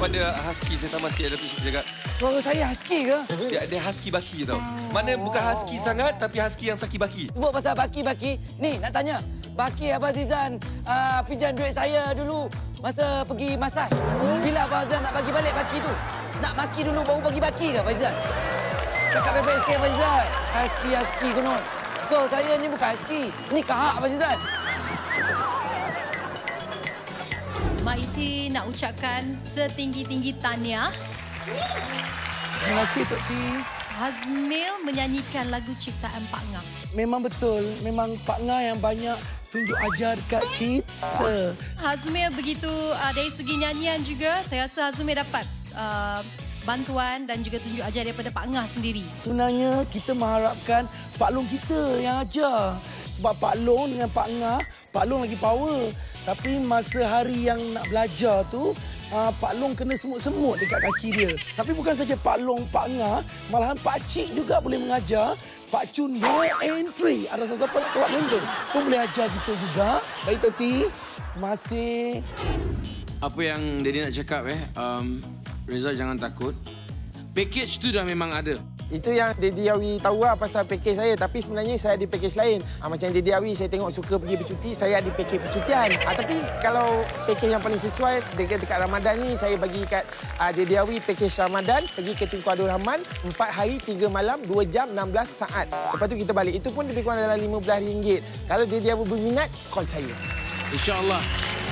kepada husky, saya tambah sikit Datuk Siti cakap. Suara saya husky ke? Dia husky baki tau. Mana bukan husky sangat tapi husky yang saki baki. Sebut pasal baki-baki. Ni nak tanya. Baki Abang Zizan pinjam duit saya dulu masa pergi masaj. Bila Abang Zizan nak bagi balik baki tu? Nak maki dulu baru bagi baki ke Abang Zizan? Cakap bebek sikit Abang Zizan. Husky konon. So saya ni bukan husky. Ni kahak Abang Zizan. Mak Iti nak ucapkan setinggi-tinggi tahniah. Terima kasih Tok T. Hazmil menyanyikan lagu ciptaan Pak Ngah. Memang betul. Memang Pak Ngah yang banyak tunjuk ajar dekat kita. Hazmil begitu dari segi nyanyian juga, saya rasa Hazmil dapat bantuan dan juga tunjuk ajar daripada Pak Ngah sendiri. Sebenarnya kita mengharapkan Pak Long kita yang ajar. Sebab Pak Long dengan Pak Ngah, Pak Long lagi power. Tapi masa hari yang nak belajar tu, Pak Long kena semut-semut dekat kaki dia. Tapi bukan saja Pak Long, Pak Ngah, malahan Pak Cik juga boleh mengajar. Pak Chun, no entry. Ada siapa yang menunjuk pun boleh ajar kita juga. Baik, Tok T. Terima kasih. Apa yang Daddy nak cakap, Reza jangan takut. Package tu dah memang ada. Itu yang Daddy Awi tahu lah pasal package saya. Tapi sebenarnya saya ada package lain. Macam Daddy Awi, saya tengok suka pergi bercuti, saya ada package percutian. Tapi kalau package yang paling sesuai dekat Ramadan ni, saya bagi kat Daddy Awi package Ramadan, pergi ke Tunku Abdul Rahman, 4 hari, 3 malam, 2 jam, 16 saat. Lepas tu kita balik. Itu pun lebih kurang dalam RM15. Kalau Daddy Awi berminat, call saya. InsyaAllah.